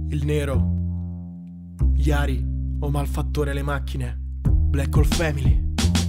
il nero, Yari o malfattore le macchine, Black Hole Family.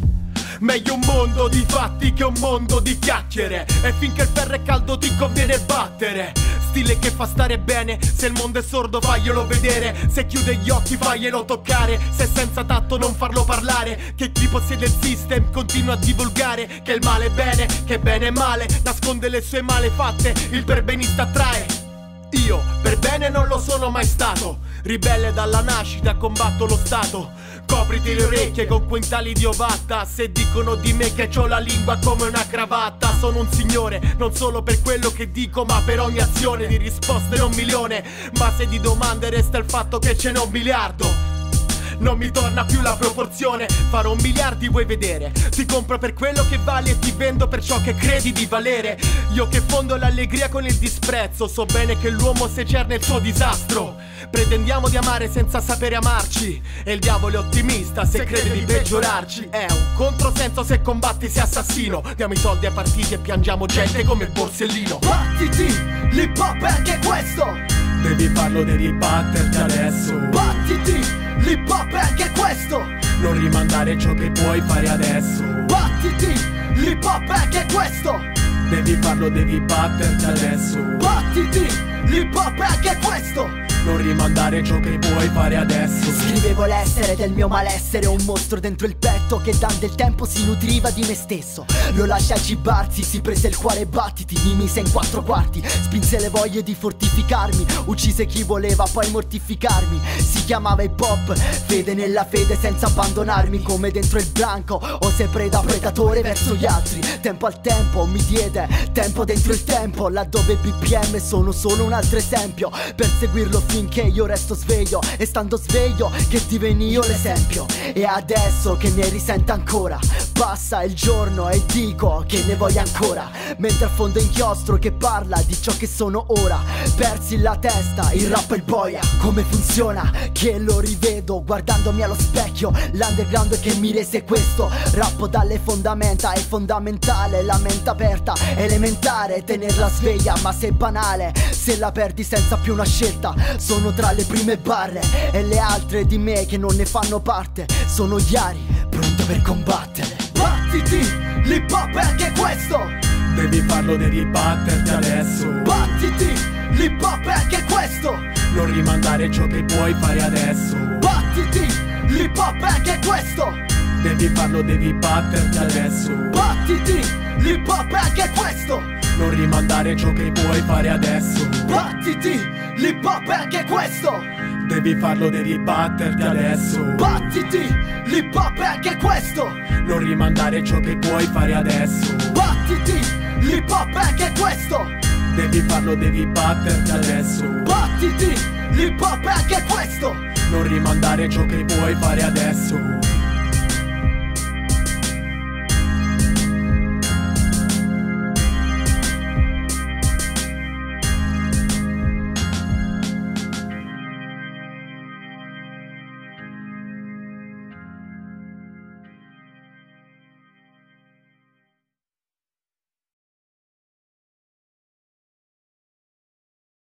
Meglio un mondo di fatti che un mondo di chiacchiere, e finché il ferro è caldo ti conviene battere. Stile che fa stare bene, se il mondo è sordo faglielo vedere, se chiude gli occhi faglielo toccare, se è senza tatto non farlo parlare, che chi possiede il system continua a divulgare che il male è bene, che bene è male, nasconde le sue malefatte, il perbenista attrae. Io per bene non lo sono mai stato, ribelle dalla nascita, combatto lo Stato. Copriti le orecchie con quintali di ovatta, se dicono di me che c'ho la lingua come una cravatta. Sono un signore, non solo per quello che dico, ma per ogni azione. Di risposte non 1.000.000, ma se di domande resta il fatto che ce n'ho 1 miliardo. Non mi torna più la proporzione, farò 1 miliardi vuoi vedere. Ti compro per quello che vali e ti vendo per ciò che credi di valere. Io che fondo l'allegria con il disprezzo, so bene che l'uomo secerne il suo disastro. Pretendiamo di amare senza sapere amarci, e il diavolo è ottimista se crede di peggiorarci. È un controsenso se combatti sei assassino. Diamo i soldi ai partiti e piangiamo gente come il Borsellino. Battiti, l'hip hop è anche questo. Devi farlo, devi batterti adesso. Battiti, l'hip hop è anche questo. Non rimandare ciò che puoi fare adesso. Battiti, l'hip hop è anche questo. Devi farlo, devi batterti adesso. Battiti, l'hip hop è anche questo. Non rimandare ciò che puoi fare adesso. Scrivevo l'essere del mio malessere, un mostro dentro il petto che dando il tempo si nutriva di me stesso. Lo lasciai cibarsi, si prese il cuore battiti, mi mise in 4 quarti, spinse le voglie di fortificarmi, uccise chi voleva poi mortificarmi. Si chiamava hip hop, fede nella fede senza abbandonarmi. Come dentro il branco, o se preda predatore verso gli altri. Tempo al tempo mi diede, tempo dentro il tempo, laddove BPM sono solo un altro esempio. Per seguirlo finché io resto sveglio, e stando sveglio che diveni io l'esempio. E adesso che ne risento ancora, passa il giorno e dico che ne voglio ancora. Mentre affondo inchiostro che parla di ciò che sono ora, persi la testa, il rap e il boia. Come funziona? Che lo rivedo guardandomi allo specchio. L'underground è che mi rese questo. Rappo dalle fondamenta, è fondamentale. La mente aperta, elementare, tenerla sveglia. Ma se è banale, se la perdi senza più una scelta. Sono tra le prime barre e le altre di me che non ne fanno parte. Sono Yari, pronto per combattere. Battiti, l'hip hop è anche questo. Devi farlo, devi batterti adesso. Battiti, l'hip hop è anche questo. Non rimandare ciò che puoi fare adesso. Battiti, l'hip hop è anche questo. Devi farlo, devi batterti adesso. Battiti, l'hip hop è anche questo. Non rimandare ciò che puoi fare adesso. Battiti, l'hip hop è anche questo. Devi farlo, devi batterti adesso. Battiti, l'hip hop è anche questo. Non rimandare ciò che puoi fare adesso. Battiti, l'hip hop è anche questo. Devi farlo, devi batterti adesso. Battiti, l'hip hop è anche questo. Non rimandare ciò che puoi fare adesso.